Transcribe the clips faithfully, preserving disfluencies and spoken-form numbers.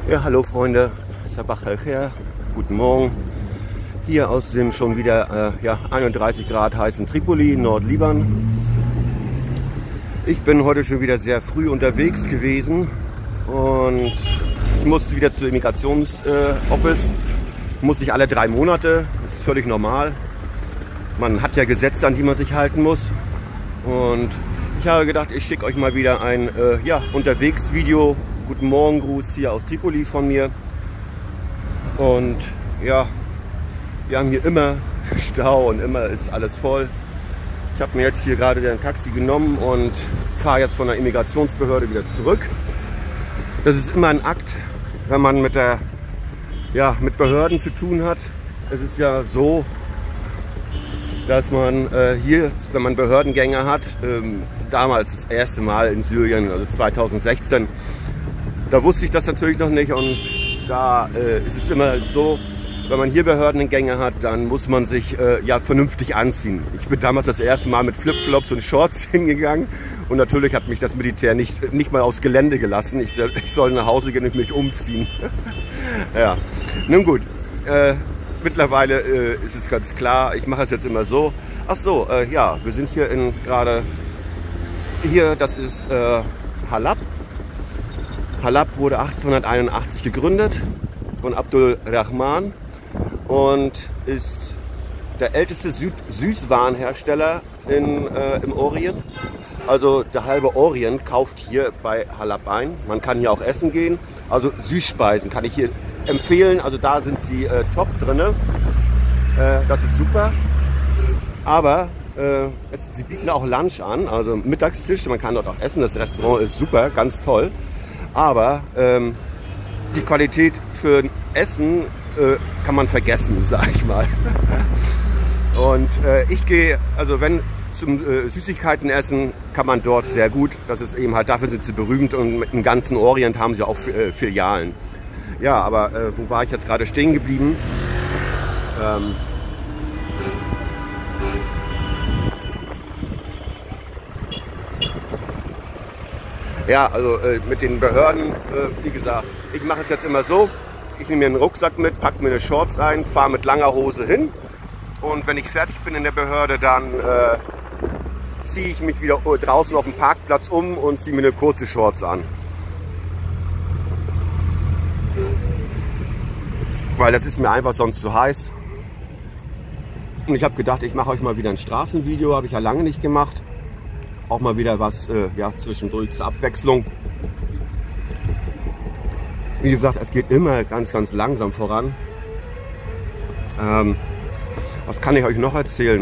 Ja, hallo Freunde, Sabach al-Khair, guten Morgen. Hier aus dem schon wieder äh, ja, einunddreißig Grad heißen Tripoli, Nordlibanon. Ich bin heute schon wieder sehr früh unterwegs gewesen und ich musste wieder zur Immigrationsoffice. Äh, muss ich alle drei Monate, das ist völlig normal. Man hat ja Gesetze, an die man sich halten muss. Und ich habe gedacht, ich schicke euch mal wieder ein äh, ja, Unterwegsvideo. Guten Morgen, Gruß hier aus Tripoli von mir. Und ja, wir haben hier immer Stau und immer ist alles voll. Ich habe mir jetzt hier gerade ein Taxi genommen und fahre jetzt von der Immigrationsbehörde wieder zurück. Das ist immer ein Akt, wenn man mit, der, ja, mit Behörden zu tun hat. Es ist ja so, dass man äh, hier, wenn man Behördengänge hat, ähm, damals das erste Mal in Syrien, also zweitausendsechzehn, da wusste ich das natürlich noch nicht und da äh, ist es immer so, wenn man hier Behördengänge hat, dann muss man sich äh, ja vernünftig anziehen. Ich bin damals das erste Mal mit Flipflops und Shorts hingegangen und natürlich hat mich das Militär nicht, nicht mal aufs Gelände gelassen. Ich soll, ich soll nach Hause gehen und mich umziehen. Ja, nun gut. Äh, mittlerweile äh, ist es ganz klar, ich mache es jetzt immer so. Ach so, äh, ja, wir sind hier in gerade, hier, das ist äh, Halab. Halab wurde achtzehnhunderteinundachtzig gegründet von Abdul Rahman und ist der älteste Süd Süßwarenhersteller in, äh, im Orient. Also der halbe Orient kauft hier bei Halab ein. Man kann hier auch essen gehen. Also Süßspeisen kann ich hier empfehlen. Also da sind sie äh, top drin. Äh, das ist super. Aber äh, es, sie bieten auch Lunch an, also Mittagstisch. Man kann dort auch essen. Das Restaurant ist super, ganz toll. Aber ähm, die Qualität für Essen äh, kann man vergessen, sag ich mal. Und äh, ich gehe, also wenn zum äh, Süßigkeiten essen, kann man dort sehr gut. Das ist eben halt, dafür sind sie berühmt und im ganzen Orient haben sie auch äh, Filialen. Ja, aber äh, wo war ich jetzt gerade stehen geblieben? Ähm, Ja, also äh, mit den Behörden, äh, wie gesagt, ich mache es jetzt immer so, ich nehme mir einen Rucksack mit, packe mir eine Shorts ein, fahre mit langer Hose hin und wenn ich fertig bin in der Behörde, dann äh, ziehe ich mich wieder draußen auf dem Parkplatz um und ziehe mir eine kurze Shorts an. Weil das ist mir einfach sonst zu heiß. Und ich habe gedacht, ich mache euch mal wieder ein Straßenvideo, habe ich ja lange nicht gemacht. Auch mal wieder was äh, ja, zwischendurch zur Abwechslung. Wie gesagt, es geht immer ganz, ganz langsam voran. Ähm, was kann ich euch noch erzählen?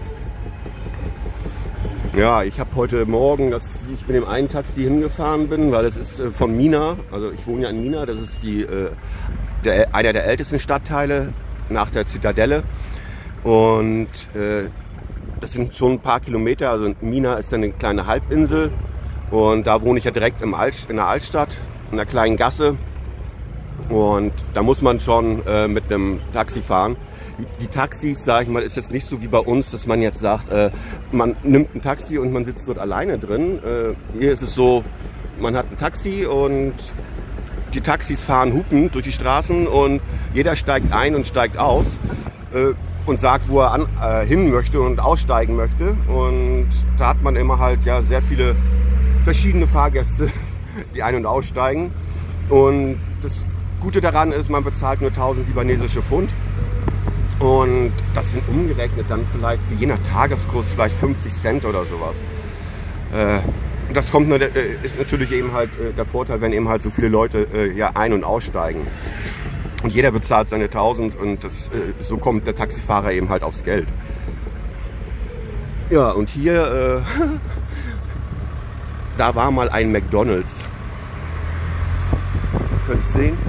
Ja, ich habe heute Morgen, dass ich mit dem einen Taxi hingefahren bin, weil es ist äh, von Mina, also ich wohne ja in Mina, das ist die, äh, der, einer der ältesten Stadtteile nach der Zitadelle. Und äh, das sind schon ein paar Kilometer, also Mina ist dann eine kleine Halbinsel und da wohne ich ja direkt im Alt, in der Altstadt, in einer kleinen Gasse und da muss man schon äh, mit einem Taxi fahren. Die, die Taxis, sage ich mal, ist jetzt nicht so wie bei uns, dass man jetzt sagt, äh, man nimmt ein Taxi und man sitzt dort alleine drin. Äh, hier ist es so, man hat ein Taxi und die Taxis fahren hupend durch die Straßen und jeder steigt ein und steigt aus. Äh, und sagt, wo er an, äh, hin möchte und aussteigen möchte. Und da hat man immer halt ja sehr viele verschiedene Fahrgäste, die ein- und aussteigen. Und das Gute daran ist, man bezahlt nur tausend libanesische Pfund. Und das sind umgerechnet dann vielleicht, je nach Tageskurs, vielleicht fünfzig Cent oder sowas. Äh, das kommt, nur, äh, ist natürlich eben halt äh, der Vorteil, wenn eben halt so viele Leute äh, ja ein- und aussteigen. Und jeder bezahlt seine tausend und das, äh, so kommt der Taxifahrer eben halt aufs Geld. Ja, und hier, äh, da war mal ein McDonald's. Ihr könnt es sehen.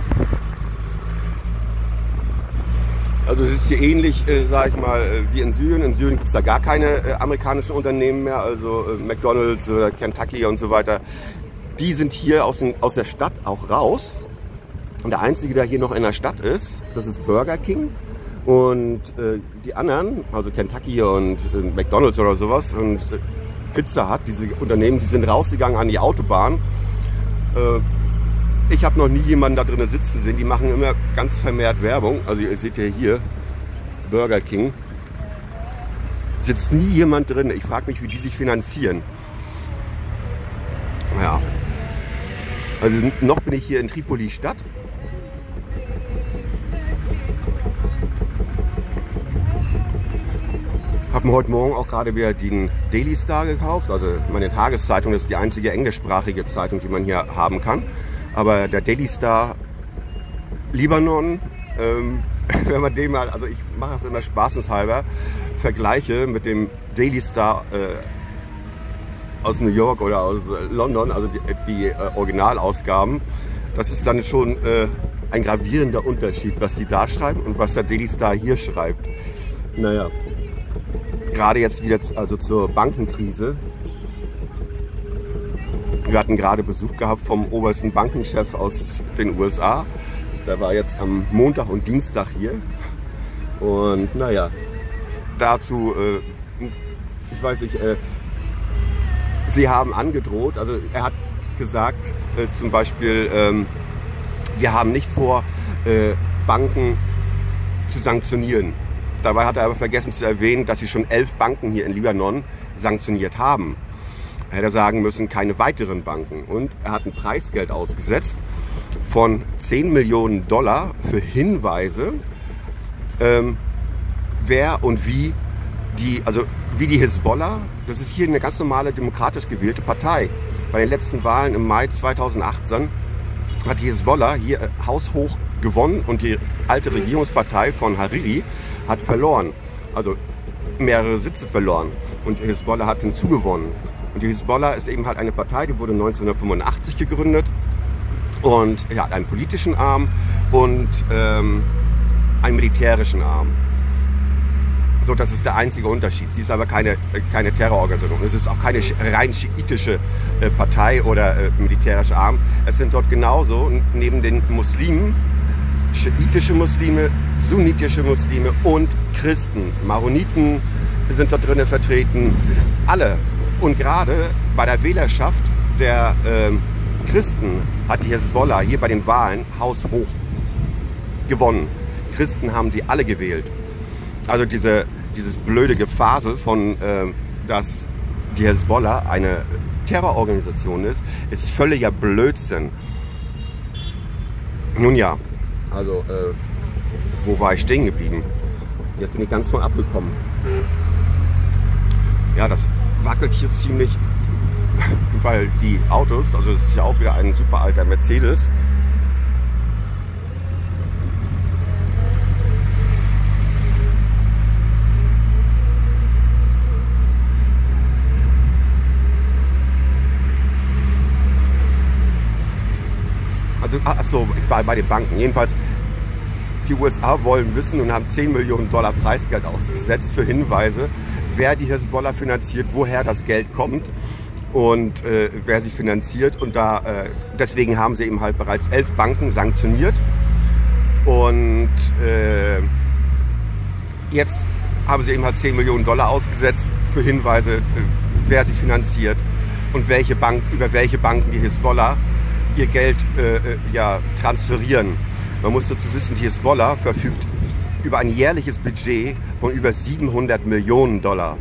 Also es ist hier ähnlich, äh, sag ich mal, äh, wie in Syrien. In Syrien gibt es da gar keine äh, amerikanischen Unternehmen mehr, also äh, McDonald's oder Kentucky und so weiter. Die sind hier aus, den, aus der Stadt auch raus. Und der einzige, der hier noch in der Stadt ist, das ist Burger King. Und äh, die anderen, also Kentucky und äh, McDonald's oder sowas und äh, Pizza Hut, diese Unternehmen, die sind rausgegangen an die Autobahn. Äh, ich habe noch nie jemanden da drin sitzen sehen. Die machen immer ganz vermehrt Werbung. Also ihr seht ja hier, Burger King. Sitzt nie jemand drin. Ich frage mich, wie die sich finanzieren. Ja. Also noch bin ich hier in Tripoli Stadt. Habe mir heute Morgen auch gerade wieder den Daily Star gekauft. Also meine Tageszeitung ist die einzige englischsprachige Zeitung, die man hier haben kann. Aber der Daily Star Libanon, ähm, wenn man den mal, also ich mache es immer spaßeshalber, vergleiche mit dem Daily Star äh, aus New York oder aus äh, London, also die, die äh, Originalausgaben, das ist dann schon äh, ein gravierender Unterschied, was die da schreiben und was der Daily Star hier schreibt. Naja, gerade jetzt wieder also zur Bankenkrise. Wir hatten gerade Besuch gehabt vom obersten Bankenchef aus den U S A. Der war jetzt am Montag und Dienstag hier. Und naja, dazu, äh, ich weiß nicht, äh, sie haben angedroht, also er hat gesagt, äh, zum Beispiel, ähm, wir haben nicht vor, äh, Banken zu sanktionieren. Dabei hat er aber vergessen zu erwähnen, dass sie schon elf Banken hier in Libanon sanktioniert haben. Er hätte sagen müssen, keine weiteren Banken. Und er hat ein Preisgeld ausgesetzt von zehn Millionen Dollar für Hinweise, ähm, wer und wie die, also wie die Hisbollah, das ist hier eine ganz normale demokratisch gewählte Partei. Bei den letzten Wahlen im Mai zweitausendachtzehn hat die Hisbollah hier haushoch gewonnen und die alte Regierungspartei von Hariri hat verloren, also mehrere Sitze verloren und die Hisbollah hat hinzugewonnen. Und die Hisbollah ist eben halt eine Partei, die wurde neunzehnhundertfünfundachtzig gegründet und ja, hat einen politischen Arm und ähm, einen militärischen Arm. So, das ist der einzige Unterschied. Sie ist aber keine, keine Terrororganisation. Es ist auch keine rein schiitische äh, Partei oder äh, militärischer Arm. Es sind dort genauso neben den Muslimen schiitische Muslime, sunnitische Muslime und Christen. Maroniten sind dort drinnen vertreten. Alle. Und gerade bei der Wählerschaft der äh, Christen hat die Hisbollah hier bei den Wahlen haushoch gewonnen. Christen haben die alle gewählt. Also diese, dieses blöde Gefasel von, äh, dass die Hisbollah eine Terrororganisation ist, ist völliger Blödsinn. Nun ja, also äh, wo war ich stehen geblieben? Jetzt bin ich ganz von abgekommen. Ja, das wackelt hier ziemlich, weil die Autos, also es ist ja auch wieder ein super alter Mercedes. Also, achso, ich war bei den Banken. Jedenfalls, die U S A wollen wissen und haben zehn Millionen Dollar Preisgeld ausgesetzt für Hinweise, wer die Hisbollah finanziert, woher das Geld kommt und äh, wer sie finanziert. Und da, äh, deswegen haben sie eben halt bereits elf Banken sanktioniert. Und äh, jetzt haben sie eben halt zehn Millionen Dollar ausgesetzt für Hinweise, äh, wer sie finanziert und welche Bank, über welche Banken die Hisbollah ihr Geld äh, ja, transferieren. Man muss dazu wissen, die Hisbollah verfügt über ein jährliches Budget von über siebenhundert Millionen Dollar.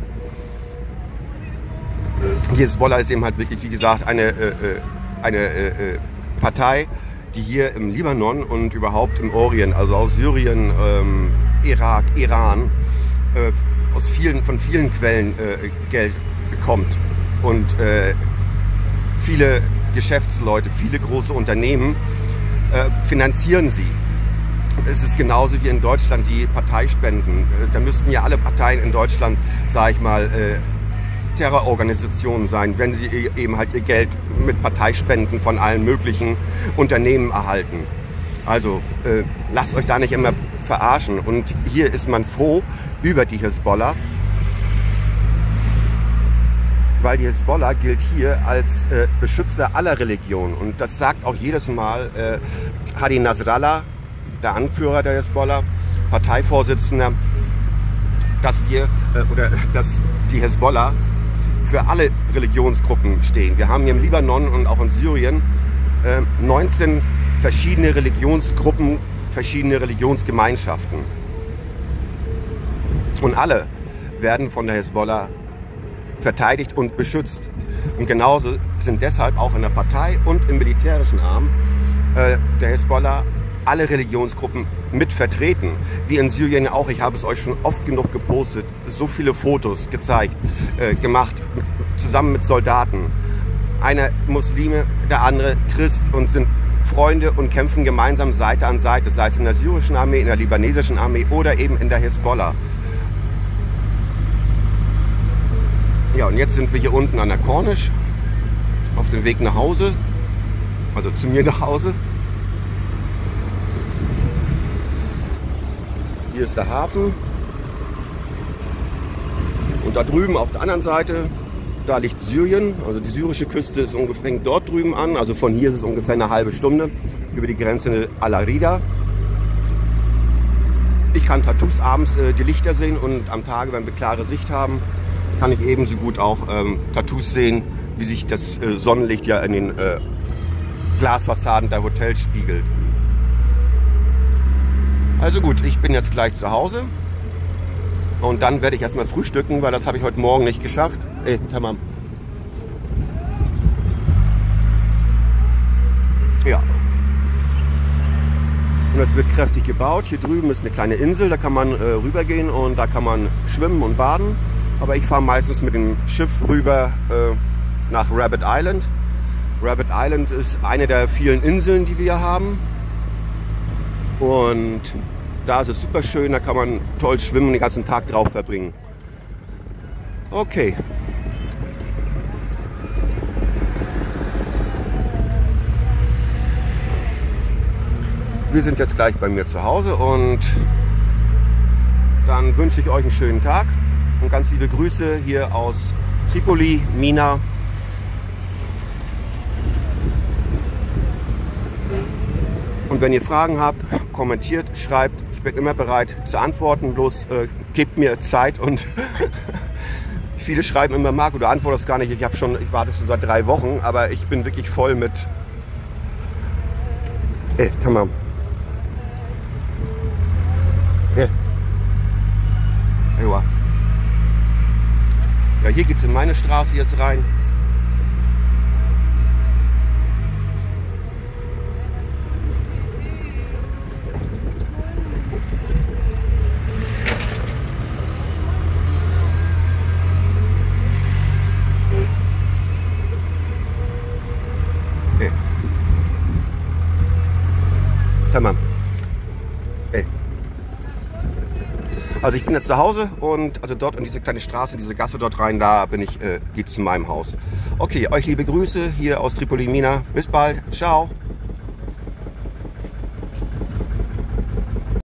Die Hisbollah ist eben halt wirklich, wie gesagt, eine, äh, eine äh, Partei, die hier im Libanon und überhaupt im Orient, also aus Syrien, ähm, Irak, Iran, äh, aus vielen, von vielen Quellen äh, Geld bekommt. Und äh, viele Geschäftsleute, viele große Unternehmen äh, finanzieren sie. Es ist genauso wie in Deutschland die Parteispenden. Da müssten ja alle Parteien in Deutschland, sage ich mal, äh, Terrororganisationen sein, wenn sie eben halt ihr Geld mit Parteispenden von allen möglichen Unternehmen erhalten. Also äh, lasst euch da nicht immer verarschen. Und hier ist man froh über die Hisbollah, weil die Hisbollah gilt hier als äh, Beschützer aller Religionen. Und das sagt auch jedes Mal äh, Hadi Nasrallah, der Anführer der Hisbollah, Parteivorsitzender, dass wir äh, oder dass die Hisbollah für alle Religionsgruppen stehen. Wir haben hier im Libanon und auch in Syrien äh, neunzehn verschiedene Religionsgruppen, verschiedene Religionsgemeinschaften. Und alle werden von der Hisbollah verteidigt und beschützt. Und genauso sind deshalb auch in der Partei und im militärischen Arm äh, der Hisbollah alle Religionsgruppen mit vertreten. Wie in Syrien auch, ich habe es euch schon oft genug gepostet, so viele Fotos gezeigt, äh, gemacht, zusammen mit Soldaten. Einer Muslime, der andere Christ und sind Freunde und kämpfen gemeinsam Seite an Seite, sei es in der syrischen Armee, in der libanesischen Armee oder eben in der Hisbollah. Ja, und jetzt sind wir hier unten an der Corniche auf dem Weg nach Hause, also zu mir nach Hause. Hier ist der Hafen und da drüben auf der anderen Seite, da liegt Syrien, also die syrische Küste ist ungefähr, fängt dort drüben an, also von hier ist es ungefähr eine halbe Stunde über die Grenze Al-Arida. Ich kann Tartus abends äh, die Lichter sehen und am Tage, wenn wir klare Sicht haben, kann ich ebenso gut auch ähm, Tartus sehen, wie sich das äh, Sonnenlicht ja in den äh, Glasfassaden der Hotels spiegelt. Also gut, ich bin jetzt gleich zu Hause und dann werde ich erstmal frühstücken, weil das habe ich heute Morgen nicht geschafft. Ey, tamam. Ja. Und es wird kräftig gebaut. Hier drüben ist eine kleine Insel, da kann man äh, rübergehen und da kann man schwimmen und baden. Aber ich fahre meistens mit dem Schiff rüber äh, nach Rabbit Island. Rabbit Island ist eine der vielen Inseln, die wir haben. Und da ist es super schön, da kann man toll schwimmen und den ganzen Tag drauf verbringen. Okay. Wir sind jetzt gleich bei mir zu Hause und dann wünsche ich euch einen schönen Tag. Und ganz liebe Grüße hier aus Tripoli, Mina. Und wenn ihr Fragen habt, kommentiert, schreibt. Ich bin immer bereit zu antworten. Bloß äh, gebt mir Zeit und viele schreiben immer, Marco, du antwortest gar nicht. Ich habe schon, ich warte schon seit drei Wochen, aber ich bin wirklich voll mit. Ey, tamam. Ey. Ewa. Ja, hier geht es in meine Straße jetzt rein. Ey. Tamam. Ey. Also ich bin jetzt zu Hause und also dort in diese kleine Straße, diese Gasse dort rein, da bin ich, äh, geht's zu meinem Haus. Okay, euch liebe Grüße hier aus Tripoli, Mina. Bis bald. Ciao.